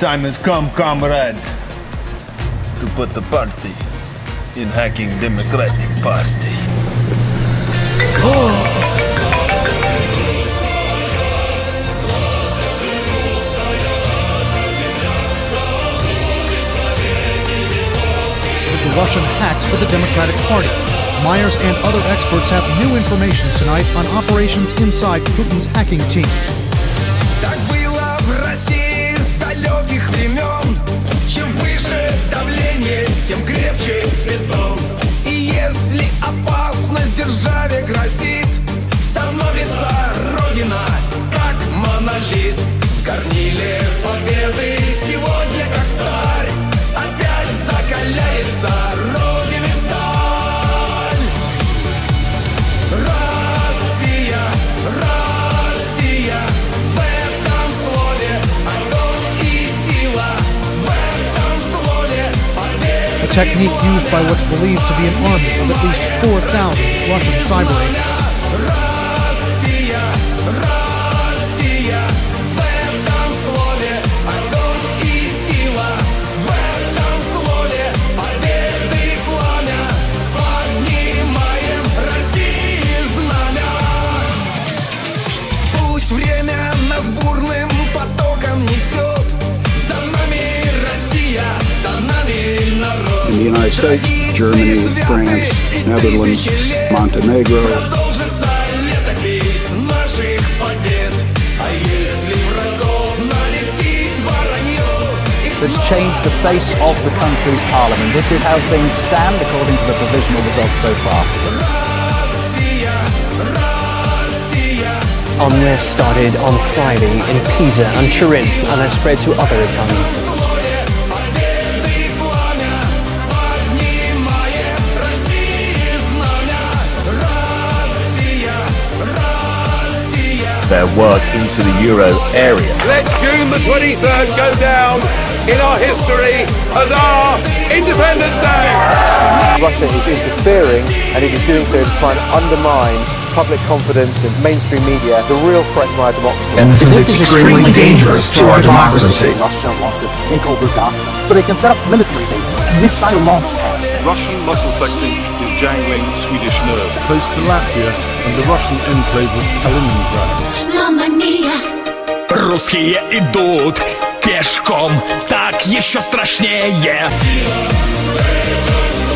time has come, comrade, to put the party in hacking Democratic Party. The Russian hacks for the Democratic Party. Myers and other experts have new information tonight on operations inside Putin's hacking teams. Так было в России с далеких времен. Чем выше давление, тем крепче бетон. И если опасность державе грозит, становится Родина как монолит. В горниле победы сегодня как сталь опять закаляется Родины сталь. Россия, Россия, в этом слове огонь и сила, в этом слове победа. A technique used by what's believed to be an army of at least 4,000 Russian cyber agents. Россия, Россия, в этом слове огонь и сила, в этом слове победы пламя, поднимаем России знамя. Пусть время нас бурным потоком несет, за нами Россия, за нами народ. In the United States, Germany, France, Netherlands, Montenegro. Продолжится летопись наших побед. А если врагов налетит воронье, That's changed the face of the country's parliament. This is how things stand according to the provisional results so far. Россия, Россия. Unrest started on Friday in Pisa and Turin and has spread to other Italian cities. Their work into the Euro area. Let June the 23rd go down in our history as our Independence Day! Russia is interfering, and it is doing so to try and undermine public confidence in mainstream media, the real threat to our democracy. And this is extremely dangerous to our democracy. Russia wants to take over Gaza so they can set up military bases and missile launch pads. Russian muscle flexing is jangling Swedish nerve. Close to Latvia and the Russian enclave of Kaliningrad. Mamma mia! Русские идут пешком, так еще страшнее.